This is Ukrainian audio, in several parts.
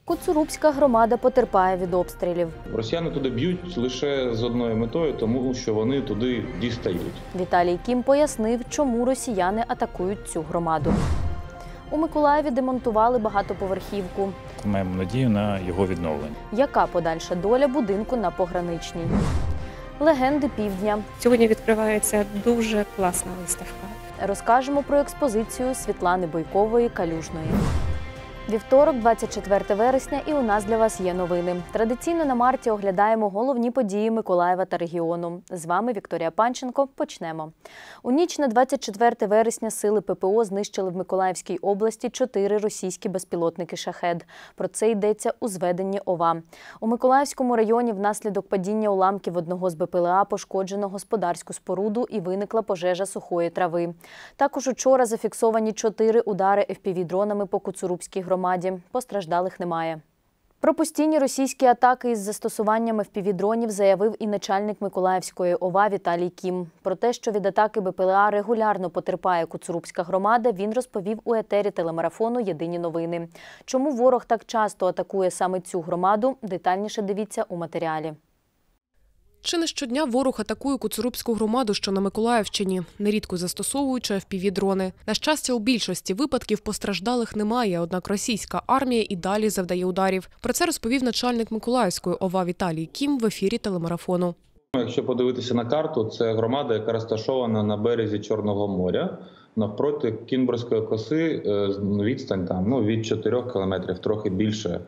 Коцурубська громада потерпає від обстрілів. Росіяни туди б'ють лише з одною метою, тому що вони туди дістають. Віталій Кім пояснив, чому росіяни атакують цю громаду. У Миколаєві демонтували багатоповерхівку. Маємо надію на його відновлення. Яка подальша доля будинку на Пограничній? Легенди півдня. Сьогодні відкривається дуже класна виставка. Розкажемо про експозицію Світлани Бойкової «Калюжної». Вівторок, 24 вересня, і у нас для вас є новини. Традиційно на марті оглядаємо головні події Миколаєва та регіону. З вами Вікторія Панченко. Почнемо. У ніч на 24 вересня сили ППО знищили в Миколаївській області 4 російські безпілотники «Шахед». Про це йдеться у зведенні ОВА. У Миколаївському районі внаслідок падіння уламків одного з БПЛА пошкоджено господарську споруду і виникла пожежа сухої трави. Також учора зафіксовані 4 удари FPV-дронами по Коцурубській громаді. Постраждалих немає. Про постійні російські атаки із застосуванням FPV-дронів заявив і начальник Миколаївської ОВА Віталій Кім. Про те, що від атаки БПЛА регулярно потерпає Коцурубська громада, він розповів у етері телемарафону «Єдині новини». Чому ворог так часто атакує саме цю громаду, детальніше дивіться у матеріалі. Чи не щодня ворог атакує Коцурубську громаду, що на Миколаївщині, нерідко застосовуючи FPV-дрони. На щастя, у більшості випадків постраждалих немає, однак російська армія і далі завдає ударів. Про це розповів начальник Миколаївської ОВА Віталій Кім в ефірі телемарафону. Якщо подивитися на карту, це громада, яка розташована на березі Чорного моря, навпроти Кінбурзької коси, відстань від 4 кілометрів, трохи більше,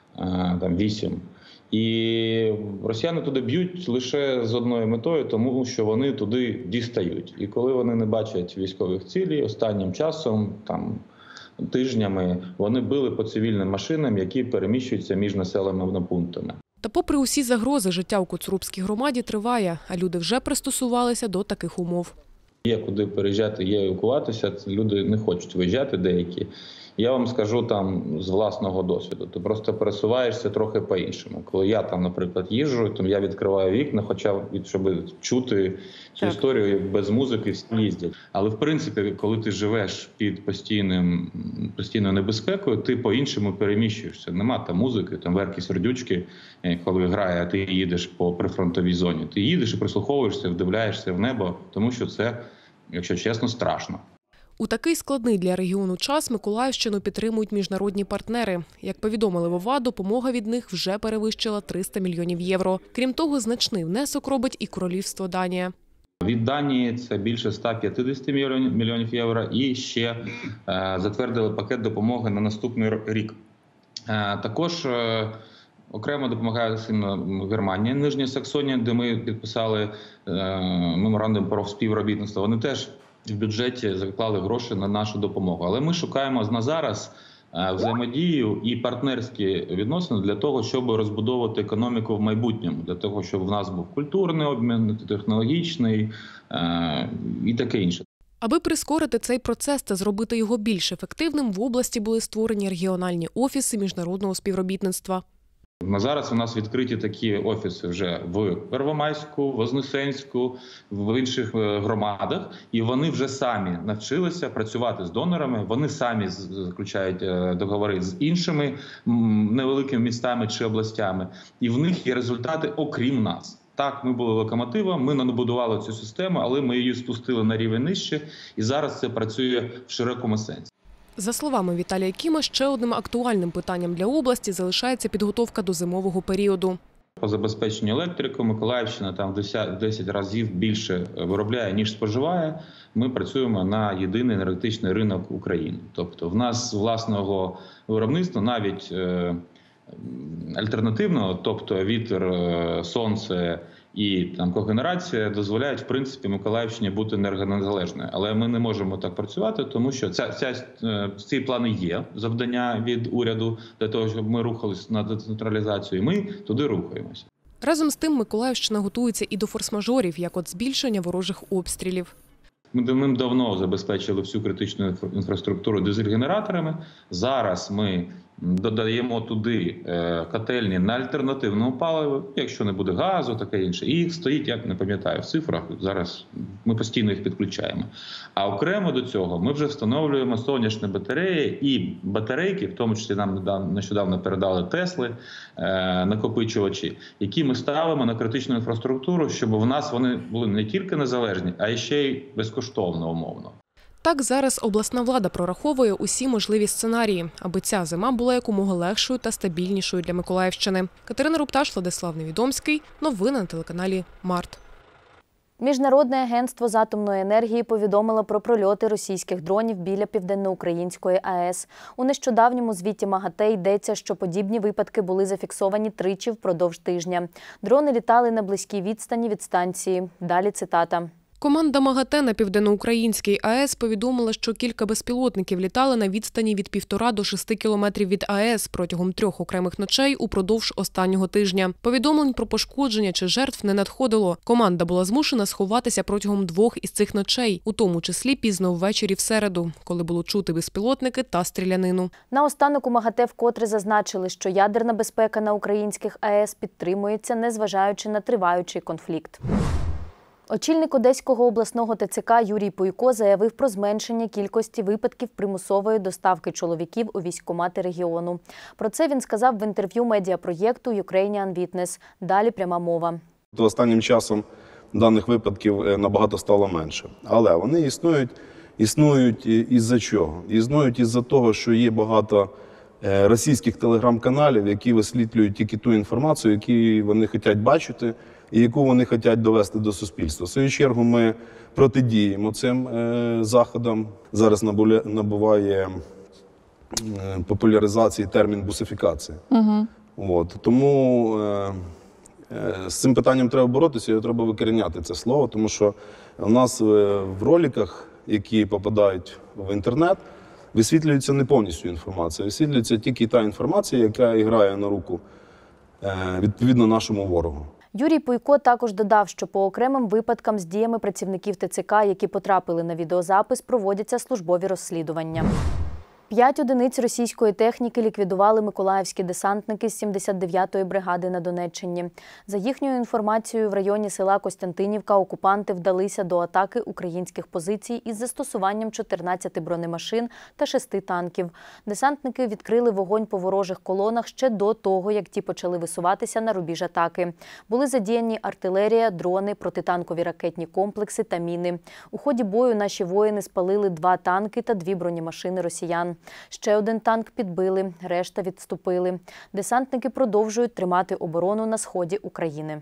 8. І росіяни туди б'ють лише з одною метою, тому що вони туди дістають. І коли вони не бачать військових цілей, останнім часом, тижнями, вони били по цивільним машинам, які переміщуються між населеними пунктами. Та попри усі загрози, життя у Коцурубській громаді триває, а люди вже пристосувалися до таких умов. Є куди переїжджати, є евакуватися, люди не хочуть виїжджати деякі. Я вам скажу з власного досвіду. Ти просто пересуваєшся трохи по-іншому. Коли я наприклад, їжджу, то я відкриваю вікна, хоча б, щоб чути цю історію без музики, всі їздять. Але, в принципі, коли ти живеш під постійною небезпекою, ти по-іншому переміщуєшся. Нема музики, верки, сердючки, коли грає, а ти їдеш по прифронтовій зоні. Ти їдеш і прислуховуєшся, вдивляєшся в небо, тому що це, якщо чесно, страшно. У такий складний для регіону час Миколаївщину підтримують міжнародні партнери. Як повідомили в ОВА, допомога від них вже перевищила 300 мільйонів євро. Крім того, значний внесок робить і Королівство Данія. Від Данії це більше 150 мільйонів євро і ще затвердили пакет допомоги на наступний рік. Також окремо допомагає сильно Германія, Нижня Саксонія, де ми підписали меморандум про співробітництво. Вони теж в бюджеті заклали гроші на нашу допомогу. Але ми шукаємо на зараз взаємодію і партнерські відносини для того, щоб розбудовувати економіку в майбутньому, для того, щоб в нас був культурний обмін, технологічний і таке інше. Аби прискорити цей процес та зробити його більш ефективним, в області були створені регіональні офіси міжнародного співробітництва. На зараз у нас відкриті такі офіси вже в Первомайську, Вознесенську, в інших громадах. І вони вже самі навчилися працювати з донорами, вони самі заключають договори з іншими невеликими містами чи областями. І в них є результати, окрім нас. Так, ми були локомотивом, ми набудували цю систему, але ми її спустили на рівень нижче. І зараз це працює в широкому сенсі. За словами Віталія Кіма, ще одним актуальним питанням для області залишається підготовка до зимового періоду. По забезпеченню електрикою Миколаївщина в 10 разів більше виробляє, ніж споживає. Ми працюємо на єдиний енергетичний ринок України. Тобто в нас власного виробництва, навіть альтернативного, тобто вітер, сонце і когенерація дозволяють, в принципі, Миколаївщині бути енергонезалежною. Але ми не можемо так працювати, тому що ці плани є, завдання від уряду для того, щоб ми рухалися на децентралізацію, і ми туди рухаємося. Разом з тим, Миколаївщина готується і до форс-мажорів, як от збільшення ворожих обстрілів. Ми давним-давно забезпечили всю критичну інфраструктуру дизель-генераторами. Зараз ми додаємо туди котельні на альтернативному паливі, якщо не буде газу, таке інше. І їх стоїть, я не пам'ятаю в цифрах, зараз ми постійно їх підключаємо. А окремо до цього ми вже встановлюємо сонячні батареї і батарейки, в тому числі нам нещодавно передали Тесли, накопичувачі, які ми ставимо на критичну інфраструктуру, щоб в нас вони були не тільки незалежні, а ще й безкоштовно умовно. Так зараз обласна влада прораховує усі можливі сценарії, аби ця зима була якомога легшою та стабільнішою для Миколаївщини. Катерина Рупташ, Владислав Невідомський. Новини на телеканалі Март. Міжнародне агентство з атомної енергії повідомило про прольоти російських дронів біля Південноукраїнської АЕС. У нещодавньому звіті МАГАТЕ йдеться, що подібні випадки були зафіксовані тричі впродовж тижня. Дрони літали на близькій відстані від станції. Далі цитата. Команда МАГАТЕ на Південноукраїнській АЕС повідомила, що кілька безпілотників літали на відстані від 1,5 до 6 кілометрів від АЕС протягом 3 окремих ночей упродовж останнього тижня. Повідомлень про пошкодження чи жертв не надходило. Команда була змушена сховатися протягом 2 із цих ночей, у тому числі пізно ввечері в середу, коли було чути безпілотники та стрілянину. Наостанок у МАГАТЕ вкотре зазначили, що ядерна безпека на українських АЕС підтримується, незважаючи на триваючий конфлікт. Очільник Одеського обласного ТЦК Юрій Пуйко заявив про зменшення кількості випадків примусової доставки чоловіків у військкомати регіону. Про це він сказав в інтерв'ю медіапроєкту Ukrainian Witness. Далі пряма мова. Останнім часом даних випадків набагато стало менше. Але вони існують із-за чого? Існують із-за того, що є багато російських телеграм-каналів, які висвітлюють тільки ту інформацію, яку вони хочуть бачити, і яку вони хочуть довести до суспільства. В свою чергу ми протидіємо цим заходам. Зараз набуває популяризації термін бусифікації. Тому з цим питанням треба боротися, його треба викоріняти, це слово, тому що у нас в роликах, які попадають в інтернет, висвітлюється не повністю інформація, висвітлюється тільки та інформація, яка грає на руку відповідно нашому ворогу. Юрій Пуйко також додав, що по окремим випадкам з діями працівників ТЦК, які потрапили на відеозапис, проводяться службові розслідування. 5 одиниць російської техніки ліквідували миколаївські десантники з 79-ї бригади на Донеччині. За їхньою інформацією, в районі села Костянтинівка окупанти вдалися до атаки українських позицій із застосуванням 14 бронемашин та 6 танків. Десантники відкрили вогонь по ворожих колонах ще до того, як ті почали висуватися на рубіж атаки. Були задіяні артилерія, дрони, протитанкові ракетні комплекси та міни. У ході бою наші воїни спалили 2 танки та 2 бронемашини росіян. Ще 1 танк підбили, решта відступили. Десантники продовжують тримати оборону на сході України.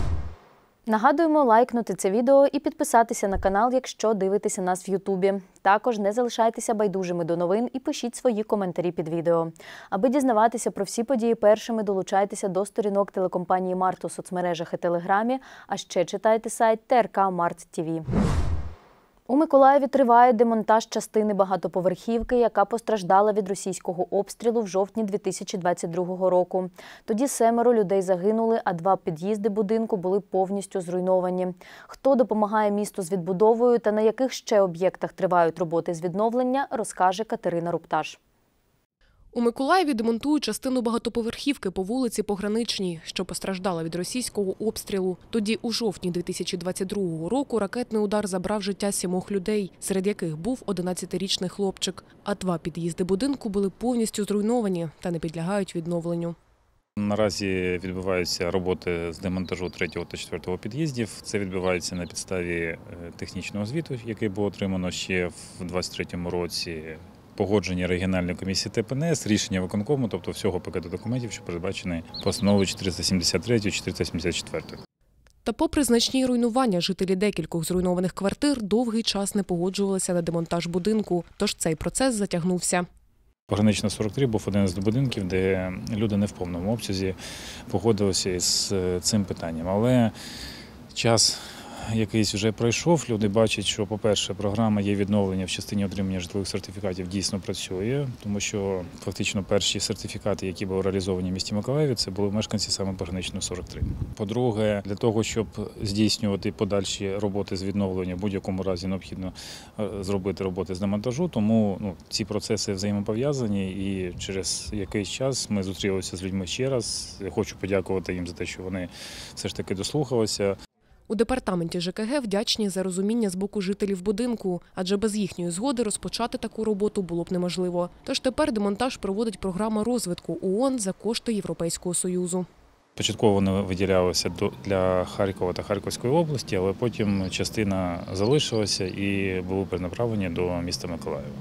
Нагадуємо лайкнути це відео і підписатися на канал, якщо дивитеся нас в Ютубі. Також не залишайтеся байдужими до новин і пишіть свої коментарі під відео. Аби дізнаватися про всі події першими, долучайтеся до сторінок телекомпанії Март у соцмережах і Телеграмі, а ще читайте сайт ТРК Март ТВ. У Миколаєві триває демонтаж частини багатоповерхівки, яка постраждала від російського обстрілу в жовтні 2022 року. Тоді 7 людей загинули, а 2 під'їзди будинку були повністю зруйновані. Хто допомагає місту з відбудовою та на яких ще об'єктах тривають роботи з відновлення, розкаже Катерина Рупташ. У Миколаєві демонтують частину багатоповерхівки по вулиці Пограничній, що постраждала від російського обстрілу. Тоді у жовтні 2022 року ракетний удар забрав життя 7 людей, серед яких був 11-річний хлопчик. А 2 під'їзди будинку були повністю зруйновані та не підлягають відновленню. Наразі відбуваються роботи з демонтажу 3 та 4 під'їздів. Це відбувається на підставі технічного звіту, який було отримано ще в 2023 році. Погодження регіональної комісії ТПНС, рішення виконкому, тобто всього пакету документів, що передбачені постановою 473 і 474. Та попри значні руйнування, жителі декількох зруйнованих квартир довгий час не погоджувалися на демонтаж будинку, тож цей процес затягнувся. Погранична 43 був один з будинків, де люди не в повному обсязі погодилися із цим питанням. Але час якийсь вже пройшов. Люди бачать, що, по-перше, програма є відновлення в частині отримання житлових сертифікатів дійсно працює, тому що фактично перші сертифікати, які були реалізовані в місті Миколаєві, це були мешканці саме Пограничного 43. По-друге, для того, щоб здійснювати подальші роботи з відновлення, в будь-якому разі необхідно зробити роботи з демонтажу, тому ці процеси взаємопов'язані, і через якийсь час ми зустрілися з людьми ще раз. Я хочу подякувати їм за те, що вони все ж таки дослухалися. У департаменті ЖКГ вдячні за розуміння з боку жителів будинку, адже без їхньої згоди розпочати таку роботу було б неможливо. Тож тепер демонтаж проводить програма розвитку ООН за кошти Європейського Союзу. Початково вони виділялися для Харкова та Харківської області, але потім частина залишилася і були перенаправлені до міста Миколаєва.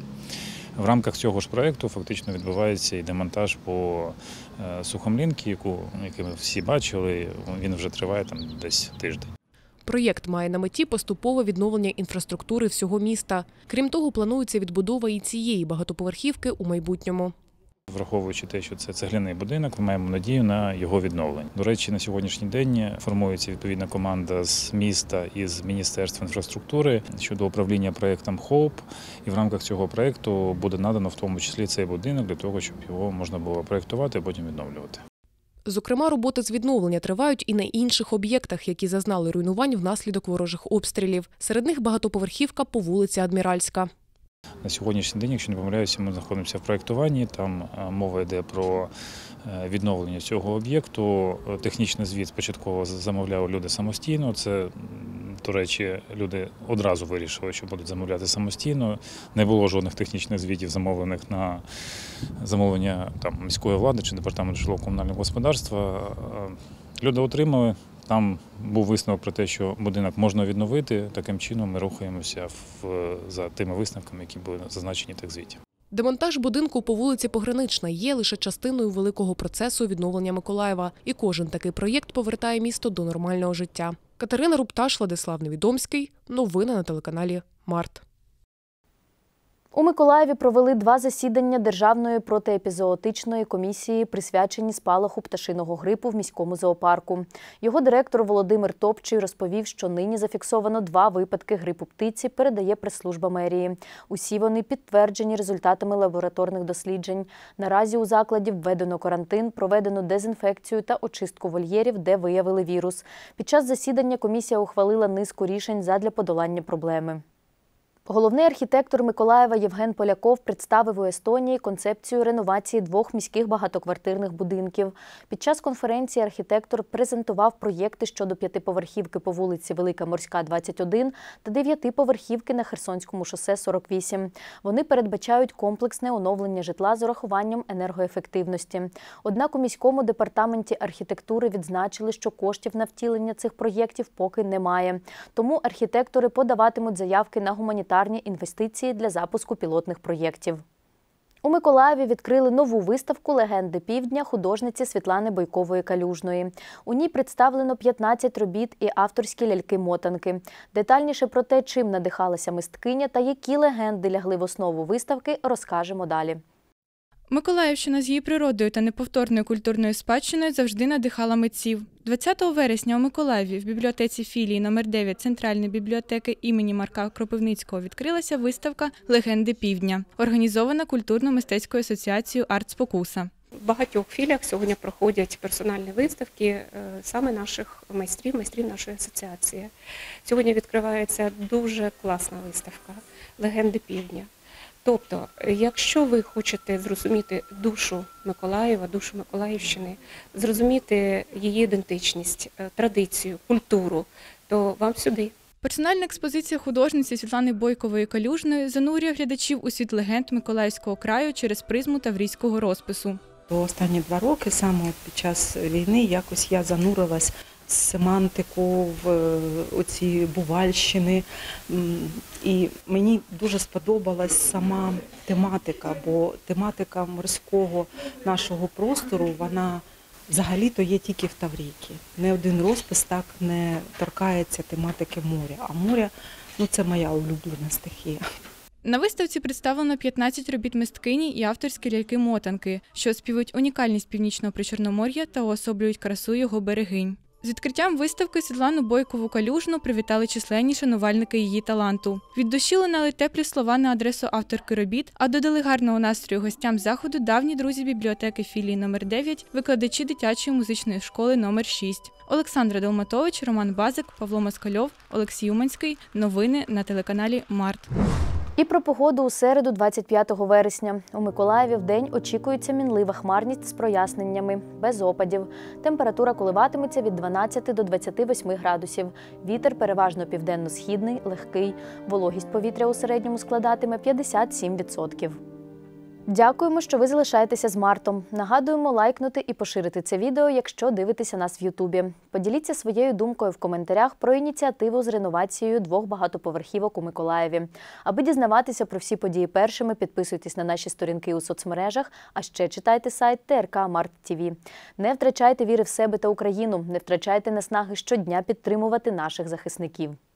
В рамках цього ж проєкту фактично відбувається і демонтаж по Сухомлинці, який ми всі бачили, він вже триває десь тиждень. Проєкт має на меті поступове відновлення інфраструктури всього міста. Крім того, планується відбудова і цієї багатоповерхівки у майбутньому. Враховуючи те, що це цегляний будинок, ми маємо надію на його відновлення. До речі, на сьогоднішній день формується відповідна команда з міста і з Міністерства інфраструктури щодо управління проєктом HOPE. І в рамках цього проєкту буде надано в тому числі цей будинок для того, щоб його можна було проєктувати, а потім відновлювати. Зокрема, роботи з відновлення тривають і на інших об'єктах, які зазнали руйнувань внаслідок ворожих обстрілів. Серед них багатоповерхівка по вулиці Адміральська. На сьогоднішній день, якщо не помиляюся, ми знаходимося в проєктуванні, там мова йде про відновлення цього об'єкту. Технічний звіт спочатку замовляли люди самостійно, це, до речі, люди одразу вирішили, що будуть замовляти самостійно. Не було жодних технічних звітів, замовлених на замовлення міської влади чи департаменту житлово-комунального господарства. Люди отримали. Там був висновок про те, що будинок можна відновити. Таким чином ми рухаємося за тими висновками, які були зазначені в техзвіті. Демонтаж будинку по вулиці Погранична є лише частиною великого процесу відновлення Миколаєва. І кожен такий проєкт повертає місто до нормального життя. Катерина Рубташ, Владислав Невідомський. Новини на телеканалі Март. У Миколаєві провели 2 засідання Державної протиепізоотичної комісії, присвячені спалаху пташиного грипу в міському зоопарку. Його директор Володимир Топчий розповів, що нині зафіксовано 2 випадки грипу птиці, передає прес-служба мерії. Усі вони підтверджені результатами лабораторних досліджень. Наразі у закладі введено карантин, проведено дезінфекцію та очистку вольєрів, де виявили вірус. Під час засідання комісія ухвалила низку рішень задля подолання проблеми. Головний архітектор Миколаєва Євген Поляков представив у Естонії концепцію реновації 2 міських багатоквартирних будинків. Під час конференції архітектор презентував проєкти щодо 5-поверхівки по вулиці Велика Морська, 21 та 9-поверхівки на Херсонському шосе, 48. Вони передбачають комплексне оновлення житла з урахуванням енергоефективності. Однак у міському департаменті архітектури відзначили, що коштів на втілення цих проєктів поки немає. Тому архітектори подаватимуть заявки на гуманітарні інвестиції для запуску пілотних проєктів. У Миколаєві відкрили нову виставку «Легенди Півдня» художниці Світлани Бойкової-Калюжної. У ній представлено 15 робіт і авторські ляльки-мотанки. Детальніше про те, чим надихалася мисткиня та які легенди лягли в основу виставки, розкажемо далі. Миколаївщина з її природою та неповторною культурною спадщиною завжди надихала митців. 20 вересня у Миколаєві в бібліотеці філії номер 9 Центральної бібліотеки імені Марка Кропивницького відкрилася виставка «Легенди Півдня», організована культурно-мистецькою асоціацією «Артспокуса». В багатьох філіях сьогодні проходять персональні виставки саме наших майстрів нашої асоціації. Сьогодні відкривається дуже класна виставка «Легенди Півдня». Тобто, якщо ви хочете зрозуміти душу Миколаєва, душу Миколаївщини, зрозуміти її ідентичність, традицію, культуру, то вам сюди. Персональна експозиція художниці Світлани Бойкової-Калюжної занурює глядачів у світ легенд Миколаївського краю через призму таврійського розпису. Останні 2 роки, саме під час війни, якось я занурилась в семантику, в оці Бувальщини. І мені дуже сподобалась сама тематика, бо тематика морського нашого простору, вона взагалі-то є тільки в Таврійці. Не один розпис так не торкається тематики моря. А море – це моя улюблена стихія. На виставці представлено 15 робіт мисткині і авторські ляльки-мотанки, що оспівують унікальність північного Причорномор'я та уособлюють красу його берегинь. З відкриттям виставки Світлану Бойкову-Калюжну привітали численні шанувальники її таланту. Від душі лунали теплі слова на адресу авторки робіт, а додали гарного настрою гостям заходу давні друзі бібліотеки філії номер 9, викладачі дитячої музичної школи номер 6. Олександра Долматович, Роман Базик, Павло Москальов, Олексій Уманський. Новини на телеканалі Март. І про погоду у середу, 25 вересня. У Миколаєві вдень очікується мінлива хмарність з проясненнями, без опадів. Температура коливатиметься від 12 до 28 градусів. Вітер переважно південно-східний, легкий. Вологість повітря у середньому складатиме 57%. Дякуємо, що ви залишаєтеся з Мартом. Нагадуємо лайкнути і поширити це відео, якщо дивитеся нас в Ютубі. Поділіться своєю думкою в коментарях про ініціативу з реновацією 2 багатоповерхівок у Миколаєві. Аби дізнаватися про всі події першими, підписуйтесь на наші сторінки у соцмережах, а ще читайте сайт ТРК Март ТВ. Не втрачайте віри в себе та Україну, не втрачайте наснаги щодня підтримувати наших захисників.